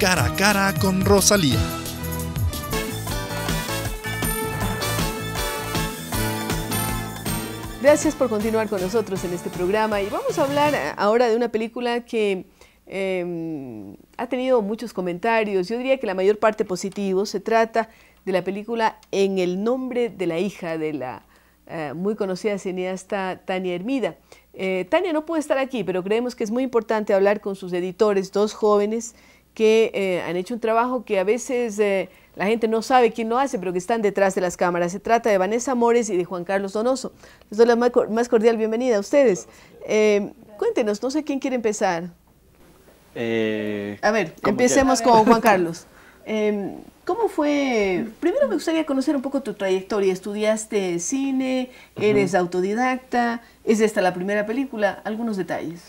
Cara a Cara con Rosalía. Gracias por continuar con nosotros en este programa y vamos a hablar ahora de una película que ha tenido muchos comentarios, yo diría que la mayor parte positivos. Se trata de la película En el nombre de la hija de la muy conocida cineasta Tania Hermida. Tania no puede estar aquí, pero creemos que es muy importante hablar con sus editores, dos jóvenes que han hecho un trabajo que a veces la gente no sabe quién lo hace, pero que están detrás de las cámaras. Se trata de Vanessa Mores y de Juan Carlos Donoso. Les doy la más cordial bienvenida a ustedes. Cuéntenos, no sé quién quiere empezar. A ver, empecemos con Juan Carlos. ¿Cómo fue? Primero me gustaría conocer un poco tu trayectoria. ¿Estudiaste cine? ¿Eres autodidacta? ¿Es esta la primera película? Algunos detalles.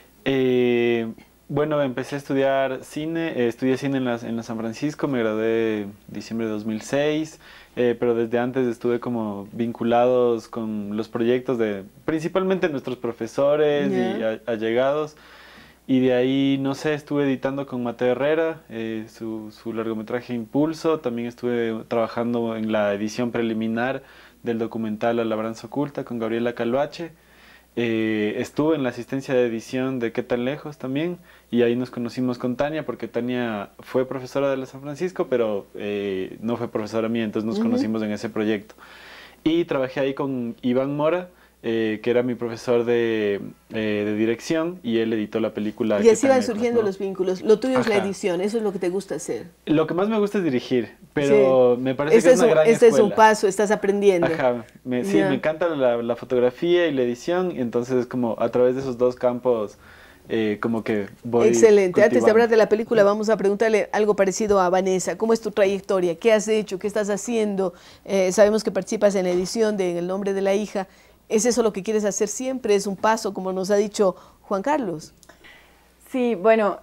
Bueno, empecé a estudiar cine, estudié cine en la San Francisco, me gradué en diciembre de 2006, pero desde antes estuve como vinculados con los proyectos de principalmente nuestros profesores y allegados. Y de ahí, no sé, estuve editando con Mateo Herrera, su largometraje Impulso. También estuve trabajando en la edición preliminar del documental La labranza oculta con Gabriela Calvache. Estuve en la asistencia de edición de ¿Qué tan lejos? También, y ahí nos conocimos con Tania, porque Tania fue profesora de la San Francisco, pero no fue profesora mía, entonces nos conocimos en ese proyecto. Y trabajé ahí con Iván Mora, que era mi profesor de dirección, y él editó la película. Y así van surgiendo los vínculos. Lo tuyo es la edición, eso es lo que te gusta hacer. Lo que más me gusta es dirigir, pero me parece que es una gran Este escuela. es un paso, estás aprendiendo. Sí, me encanta la fotografía y la edición, y entonces como a través de esos dos campos como que voy Excelente. cultivando. Antes de hablar de la película, vamos a preguntarle algo parecido a Vanessa. ¿Cómo es tu trayectoria? ¿Qué has hecho? ¿Qué estás haciendo? Sabemos que participas en la edición de En el nombre de la hija. ¿Es eso lo que quieres hacer siempre? ¿Es un paso, como nos ha dicho Juan Carlos? Sí, bueno,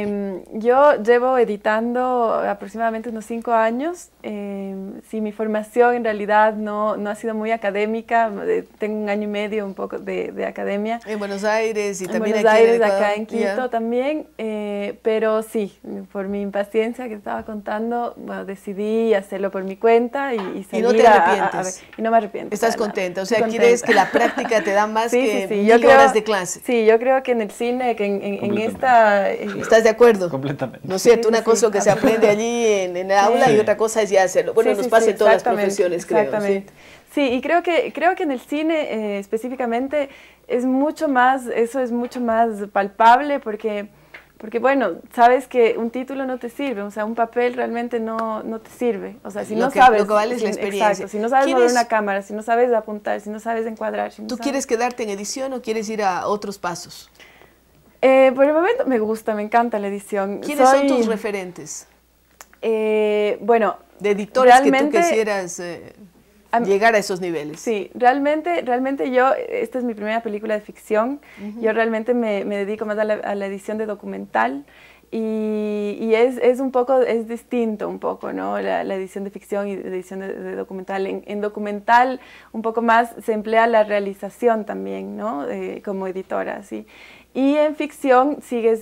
yo llevo editando aproximadamente unos 5 años. Sí, mi formación en realidad no ha sido muy académica. Tengo 1 año y medio un poco de academia. En Buenos Aires y también en Buenos aquí Aires, acá en Quito también. Pero sí, por mi impaciencia que estaba contando, bueno, decidí hacerlo por mi cuenta y seguir. ¿Y no te arrepientes? Y no me arrepiento. ¿Estás contenta? O sea, ¿quieres que la práctica te da más que sí, 1000 horas de clase? Sí, yo creo que en el cine, que en esta... ¿Estás de acuerdo? Completamente. ¿No es cierto? Una cosa que se aprende allí en el aula y otra cosa es ya hacerlo. Bueno, nos pasa en todas las profesiones, creo. Exactamente. Sí, y creo que en el cine específicamente es mucho más, eso es mucho más palpable porque bueno, sabes que un título no te sirve, o sea, un papel realmente no te sirve. O sea, si no sabes... Lo que vale es la experiencia. Exacto, si no sabes mover una cámara, si no sabes apuntar, si no sabes encuadrar... ¿Tú quieres quedarte en edición o quieres ir a otros pasos? Por el momento me gusta, me encanta la edición. ¿Quiénes son tus referentes? Bueno, de editores que tú quisieras llegar a esos niveles. Sí, realmente yo, esta es mi primera película de ficción. Yo realmente me dedico más a la edición de documental. Y es un poco, es distinto un poco, ¿no? La edición de ficción y la edición de documental. En documental un poco más se emplea la realización también, ¿no? Como editora, ¿sí? Y en ficción sigues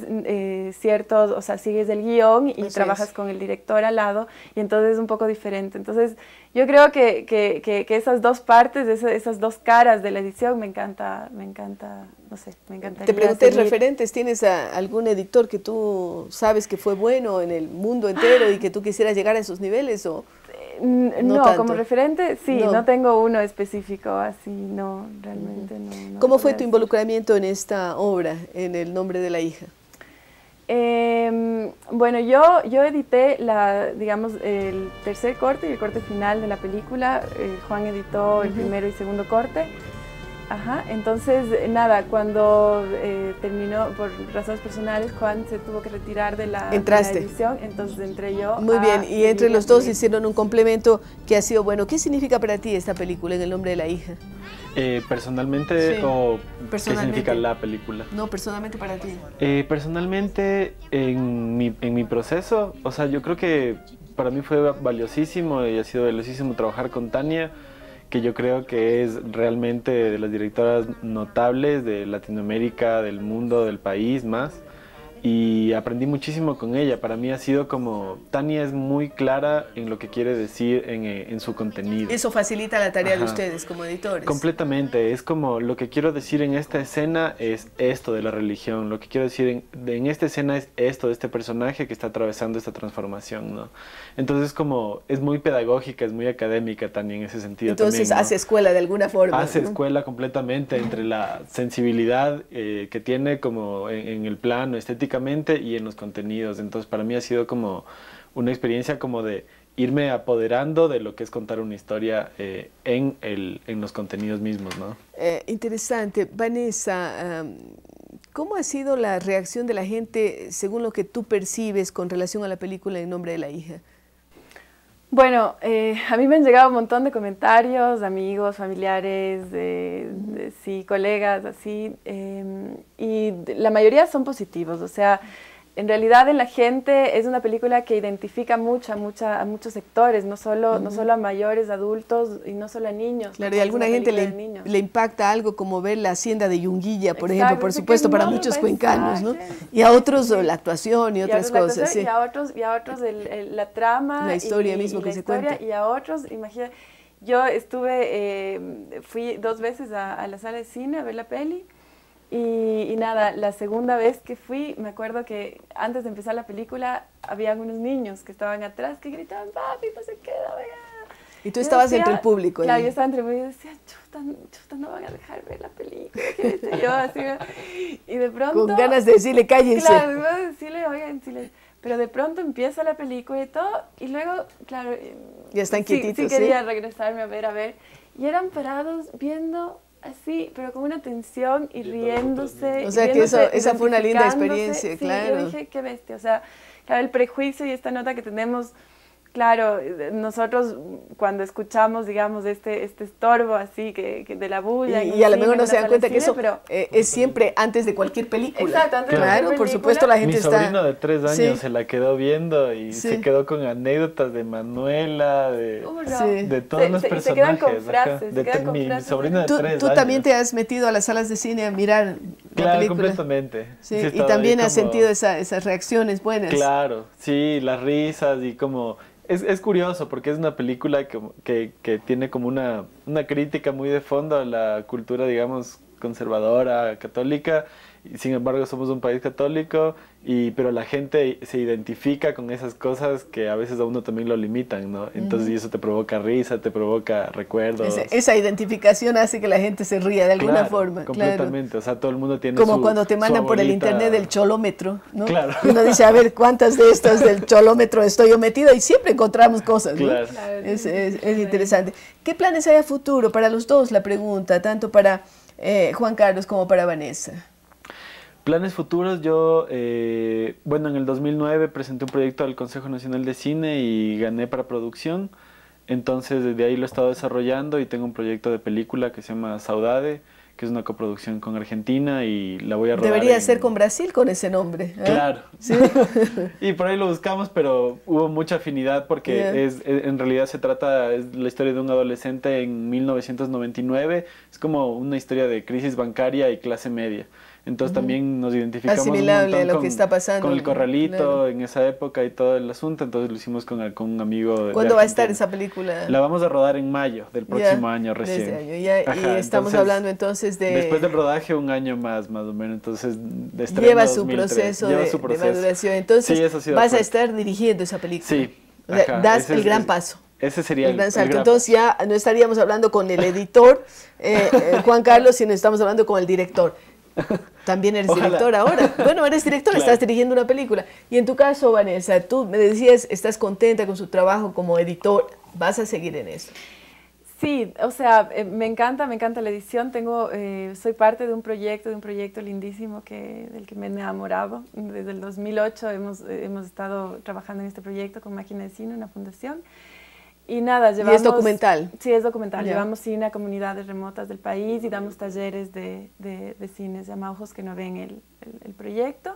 o sea, sigues el guión y trabajas con el director al lado, y entonces es un poco diferente. Entonces, yo creo que esas dos partes, esas dos caras de la edición me encanta, no sé, me encantaría. Te pregunté, ¿referentes? ¿Tienes algún editor que tú sabes que fue bueno en el mundo entero y que tú quisieras llegar a esos niveles o...? No, como referente, sí, no tengo uno específico, así, no, realmente no. ¿Cómo fue tu involucramiento en esta obra, En el nombre de la hija? Bueno, yo edité, digamos, el tercer corte y el corte final de la película. Juan editó el primero y segundo corte. Ajá, entonces, nada, cuando terminó, por razones personales, Juan se tuvo que retirar de la edición, entonces entré yo. Muy bien, y entre los dos hicieron un complemento que ha sido bueno. ¿Qué significa para ti esta película, En el nombre de la hija? ¿Personalmente o qué significa la película? No, personalmente para ti. Personalmente, en mi proceso, o sea, yo creo que para mí fue valiosísimo y ha sido valiosísimo trabajar con Tania, que yo creo que es realmente de las directoras notables de Latinoamérica, del mundo, del país más. y aprendí muchísimo con ella. Para mí ha sido como, Tania es muy clara en lo que quiere decir en su contenido. Eso facilita la tarea de ustedes como editores. Completamente, es como lo que quiero decir en esta escena es esto de la religión, lo que quiero decir en esta escena es esto de este personaje que está atravesando esta transformación, ¿no? Entonces como es muy pedagógica, es muy académica también en ese sentido. Entonces también, ¿no? hace escuela de alguna forma. Hace ¿no? escuela completamente entre la sensibilidad que tiene como en el plano estéticamente y en los contenidos. Entonces para mí ha sido como una experiencia como de irme apoderando de lo que es contar una historia en los contenidos mismos, ¿no? Interesante. Vanessa, ¿cómo ha sido la reacción de la gente según lo que tú percibes con relación a la película En nombre de la hija? Bueno, a mí me han llegado un montón de comentarios, amigos, familiares, sí, colegas, así, y la mayoría son positivos. O sea, en realidad en la gente es una película que identifica mucho a muchos sectores, no solo a mayores, adultos y no solo a niños. Claro, y a alguna gente le impacta algo como ver la hacienda de Yunguilla, por ejemplo, por supuesto, para muchos cuencanos, ¿no? Y a otros la actuación y otras cosas. Sí. Y a otros la trama, la historia mismo que se cuenta. Y a otros, imagínate, yo fui 2 veces a la sala de cine a ver la peli. Y nada, la segunda vez que fui, me acuerdo que antes de empezar la película, había algunos niños que estaban atrás que gritaban, papi, no se queda, venga. Y tú estabas entre el público. Claro, yo estaba entre el público y decía, chuta, no van a dejar ver la película. ¿Qué sé yo? Así, y de pronto... Con ganas de decirle, cállense. Claro, de decirle, oigan, silencio. Pero de pronto empieza la película y todo, y luego, claro... Ya están quietitos, sí. Quería regresarme a ver. Y eran parados viendo... así, pero con una tensión y riéndose. O sea que esa fue una linda experiencia, sí, claro. Yo dije, qué bestia, o sea, claro, el prejuicio y esta nota que tenemos, claro, nosotros cuando escuchamos, digamos, este estorbo así, que de la bulla. Y a lo mejor no se dan cuenta que eso es siempre antes de cualquier película. Exacto, antes de cualquier película. Por supuesto la gente está... Mi sobrino de 3 años se la quedó viendo y se quedó con anécdotas de Manuela, de todos los personajes. Se quedan con frases. Mi sobrino de 3 años. Tú también te has metido a las salas de cine a mirar la película. Completamente. Sí, y también has sentido esas reacciones buenas. Claro, sí, las risas y como... Es curioso porque es una película que tiene como una crítica muy de fondo a la cultura, digamos, conservadora, católica, y sin embargo somos un país católico, pero la gente se identifica con esas cosas que a veces a uno también lo limitan, ¿no? Entonces y eso te provoca risa, te provoca recuerdos. Esa identificación hace que la gente se ría de alguna forma. Completamente, o sea, todo el mundo tiene como cuando te mandan por el internet el cholómetro, ¿no? Claro. Y uno dice, a ver, ¿cuántas de estas del cholómetro estoy yo metido? Y siempre encontramos cosas, ¿no? Claro. Es interesante. ¿Qué planes hay a futuro para los dos? La pregunta, tanto para Juan Carlos como para Vanessa. Planes futuros, yo, bueno, en el 2009 presenté un proyecto al Consejo Nacional de Cine y gané para producción, entonces desde ahí lo he estado desarrollando y tengo un proyecto de película que se llama Saudade, que es una coproducción con Argentina y la voy a rodar. Debería ser con Brasil con ese nombre. Claro. ¿Sí? Y por ahí lo buscamos, pero hubo mucha afinidad porque en realidad es la historia de un adolescente en 1999, es como una historia de crisis bancaria y clase media. Entonces también nos identificamos asimilable un montón a lo que está pasando con el corralito en esa época y todo el asunto, entonces lo hicimos con un amigo. ¿Cuándo va a estar esa película? La vamos a rodar en mayo del próximo año recién. De este año, y estamos hablando entonces de... Después del rodaje 1 año más o menos, entonces de estreno lleva su 2003. proceso Lleva de su proceso. maduración, entonces sí, eso ha sido vas fuerte. a estar dirigiendo esa película. Sí. O sea, das el gran paso. Ese sería el gran salto. Entonces ya no estaríamos hablando con el editor, Juan Carlos, sino estamos hablando con el director. También eres director ahora. Bueno, eres director, claro. Estás dirigiendo una película. Y en tu caso, Vanessa, tú me decías, estás contenta con su trabajo como editor. ¿Vas a seguir en eso? Sí, o sea, me encanta la edición. Soy parte de un proyecto lindísimo del que me he enamorado. Desde el 2008 hemos estado trabajando en este proyecto con Máquina de Cine, una fundación. Y nada, llevamos... ¿Y es documental? Sí, es documental. Yeah. Llevamos cine a comunidades remotas del país y damos talleres de cine. Se llama Ojos que no ven el proyecto.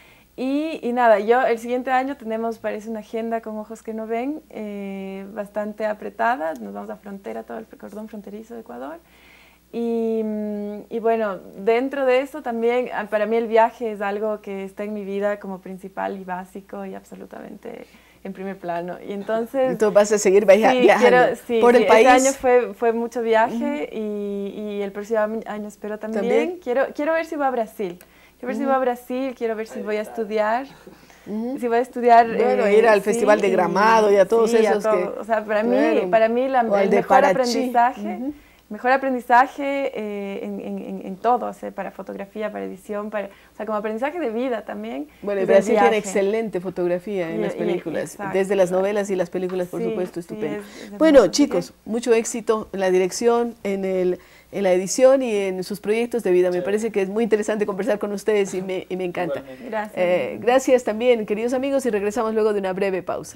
Y nada, el siguiente año parece una agenda con Ojos que no ven, bastante apretada. Nos vamos a frontera, todo el cordón fronterizo de Ecuador. Y bueno, dentro de eso también, para mí el viaje es algo que está en mi vida como principal y básico y absolutamente en primer plano. Y entonces... Tú vas a seguir viajando por el sí, país. Este año fue mucho viaje y el próximo año espero también. Quiero ver si voy a Brasil. Quiero ver si voy a Brasil, quiero ver si voy a estudiar. Si voy a estudiar... Bueno, ir al Festival de Gramado y a todos esos que... O sea, para mí el mejor aprendizaje... Mejor aprendizaje en todo, o sea, para fotografía, para edición, o sea, como aprendizaje de vida también. Bueno, y Brasil tiene excelente fotografía en las películas, desde las novelas y las películas, por supuesto, estupendo. Bueno, chicos, mucho éxito en la dirección, en la edición y en sus proyectos de vida. Me parece que es muy interesante conversar con ustedes y me encanta. Gracias. Gracias también, queridos amigos, y regresamos luego de una breve pausa.